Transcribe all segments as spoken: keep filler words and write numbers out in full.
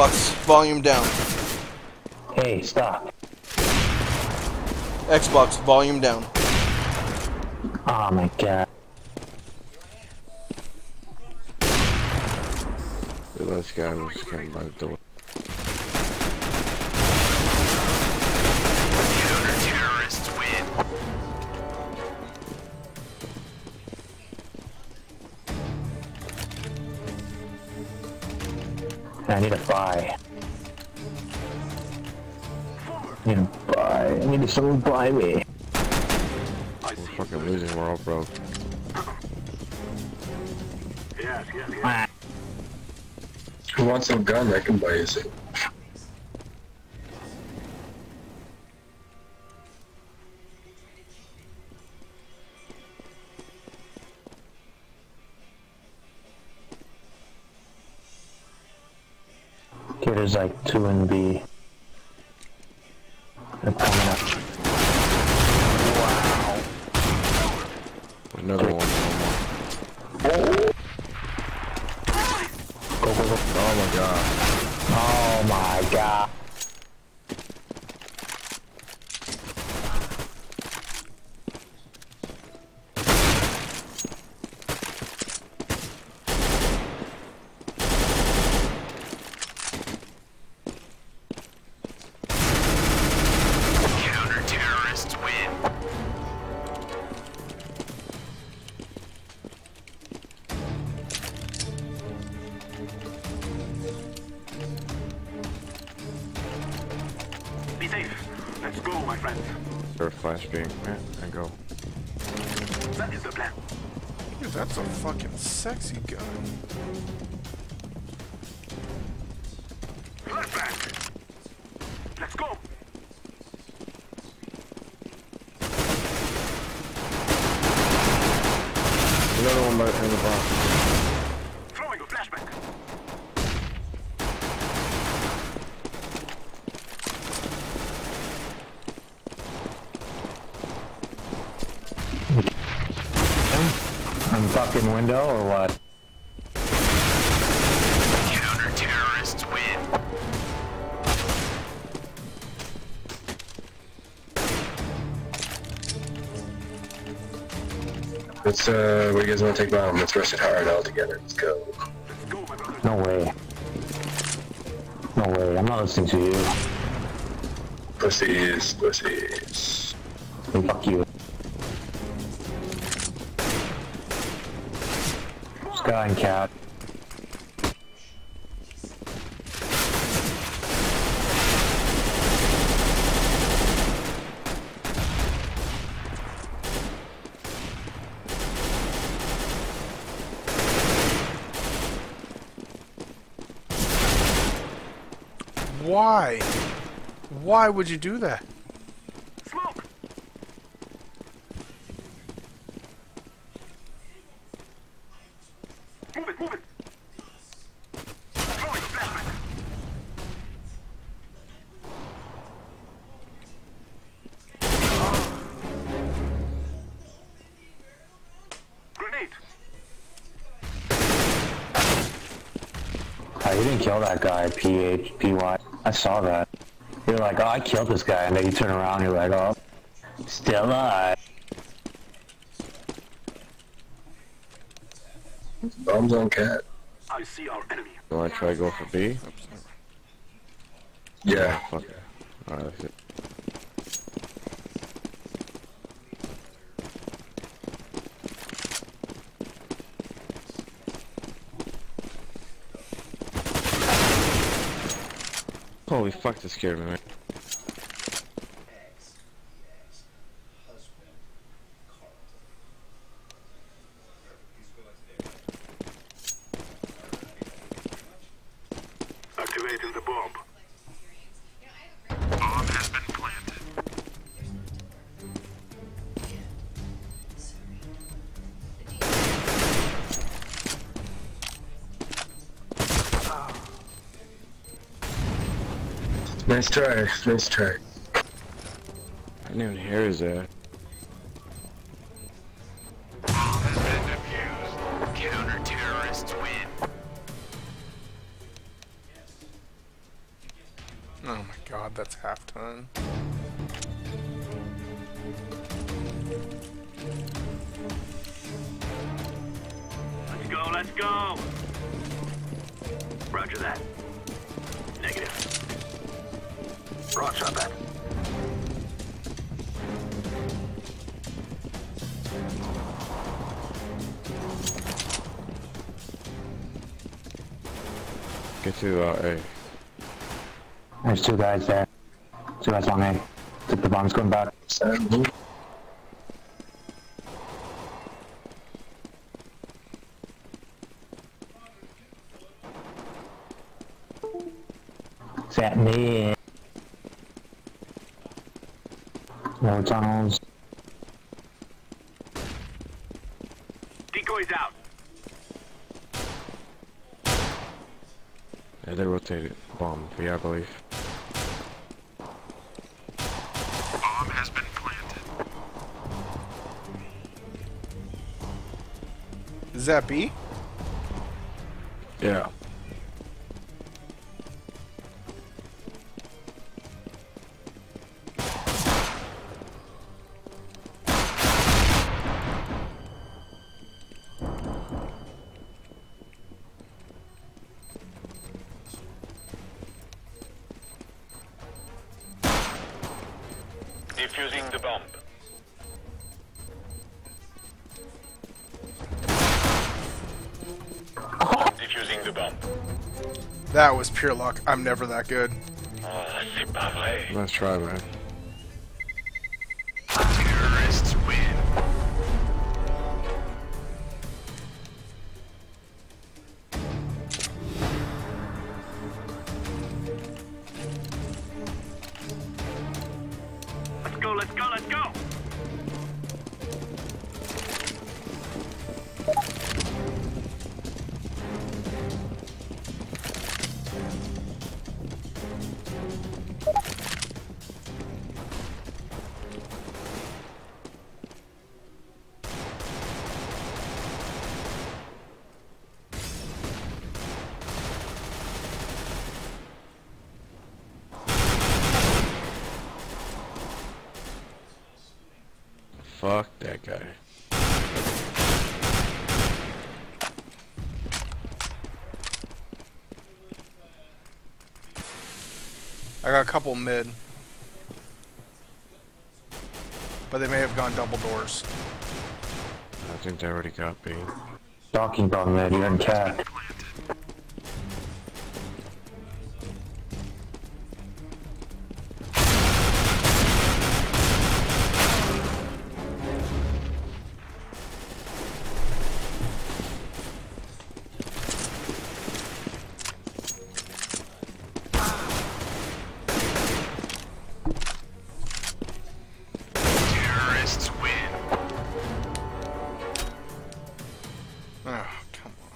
Xbox, volume down. Hey, stop. Xbox, volume down. Oh my god. This guy was coming by the door. Counter-terrorists win. I need to buy. I need to buy. I need someone to buy me. We're fucking losing, we're all broke. Yes, yes, yes. Who wants some gun? I can buy you some. Okay, there's like two in B. They're coming up. Wow. Another one. Oh. Go, go, go. Oh my god. Oh my god. Counter-terrorists win. Be safe. Let's go, my friends. Or flash beam, yeah, and go. That is the plan. Dude, that's a fucking sexy gun. Flashback. Let's go. Another one by in the box. Throwing a flashback. I'm fucking window or what? Counter-terrorists win. Let's, uh, what do you guys want to take bomb? Let's rush it hard all together. Let's go. Let's go, my brother. No way. No way. I'm not listening to you. Pussies, pussies. Hey, fuck you. Sky and cat. Why? Why would you do that? Smoke. Move it, move it. Throwing a flashback. Grenade. Oh, you didn't kill that guy, P H P Y. I saw that. You're like, oh, I killed this guy, and then you turn around and you're like, oh, still alive. Bombs on cat. I see our enemy. Do I try to go for B? Yeah. Fuck it. Alright, that's it. Holy fuck, that scared me, man. Activating the bomb. Bomb has been planted. Nice try, nice try. I didn't even hear his ass. Bomb has been defused. Counter-terrorists win. god, that's halftime. Let's go, let's go! Roger that. Negative. Roger that. Get to uh, A. There's two guys there. Two guys on A. The bomb's going back. Seven. Set me. No tunnels. Decoys out. Yeah, they rotated. Bomb. Yeah, I believe. Bomb has been planted. Is that B? Yeah. Defusing the bomb. Defusing the bomb. That was pure luck. I'm never that good. Oh, c'est pas vrai. Nice try, man. Terrorists win. Let's go, let's go, let's go! Fuck that guy. I got a couple mid. But they may have gone double doors. I think they already got B. Docking bomb there, you haven't cat. Terrorists win. Oh, come on.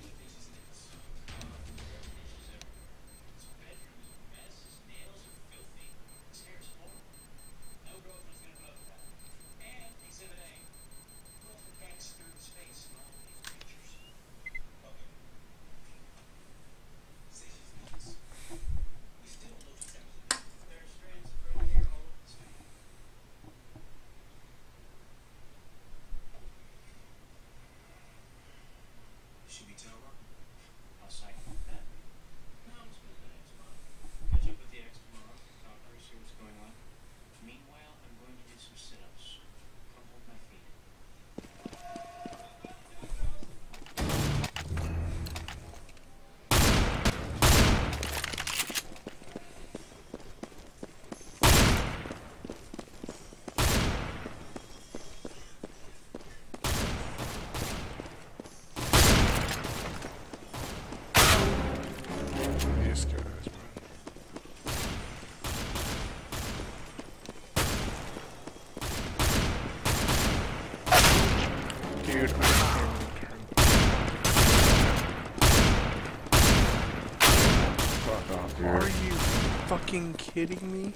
Should be Tower. I'll sign that. No, I'm just gonna catch up with the ex tomorrow. Talk to her, see what's going on. Meanwhile, I'm going to do some sit-ups. Come hold my feet. These guys, man. Dude, I can't even turn. Fuck off, dude. Are you fucking kidding me?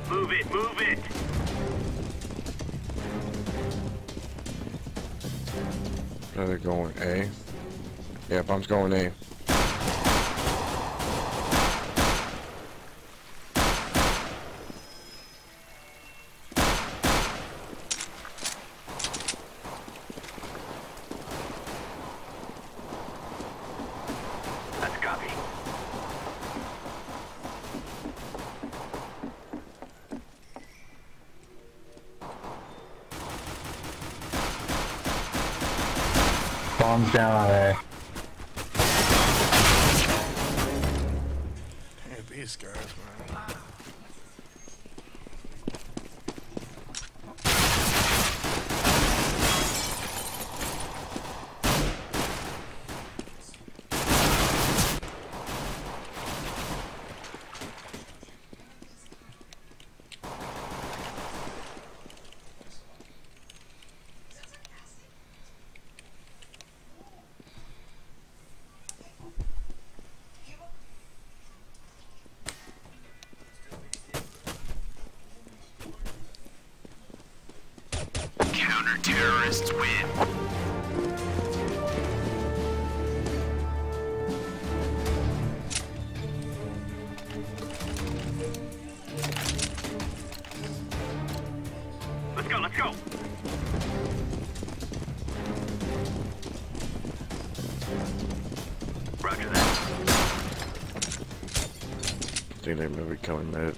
Move it, move it. Are they going A? Yeah, bomb's going A. Let's copy. Bombs down on there. Hey, these guys, man. Counter-terrorists win. Let's go, let's go. Roger that. I think they may be coming mid.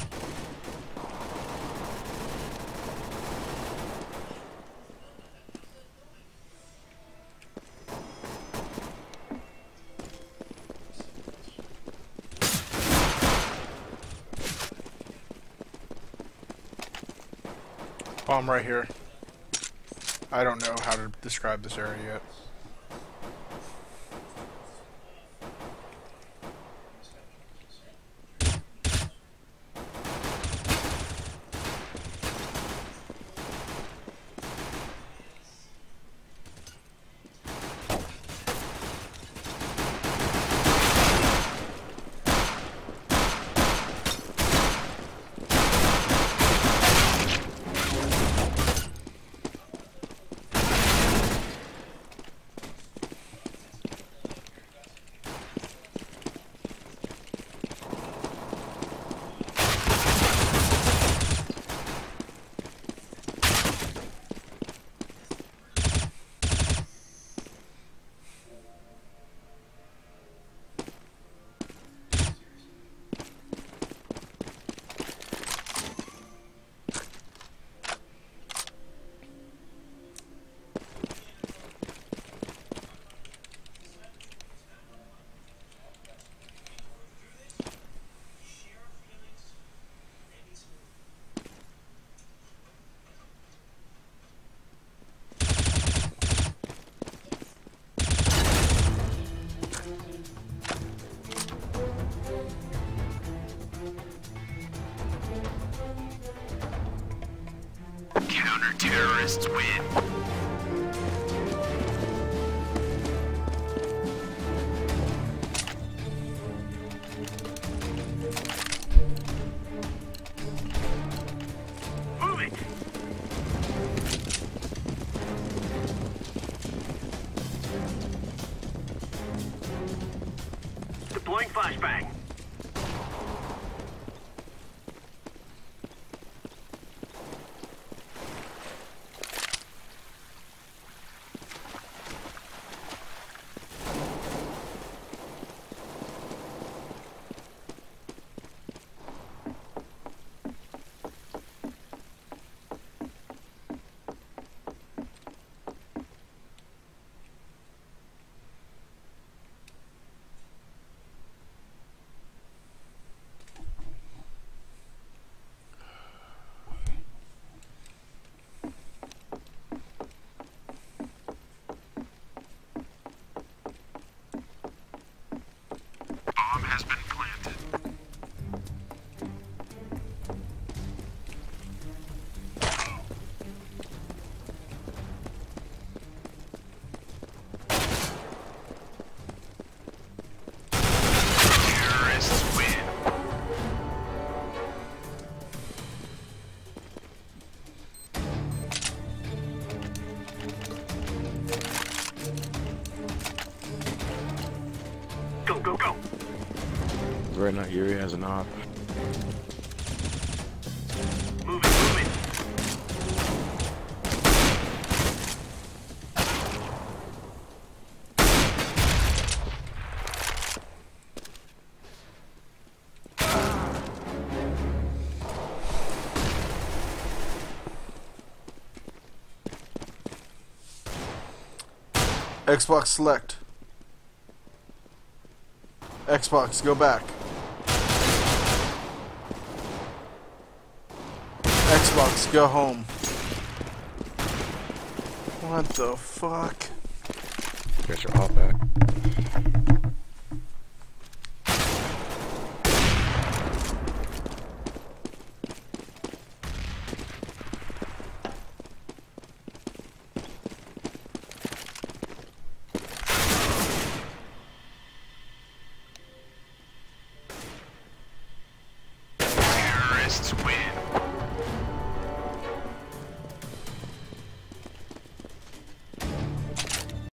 Bomb right here. I don't know how to describe this area yet. Counter-terrorists win. Move it. Deploying flashbang. not Yuri has an op. Moving, moving. Xbox select. Xbox, go back. Xbox, go home. What the fuck? Get your op back. Terrorists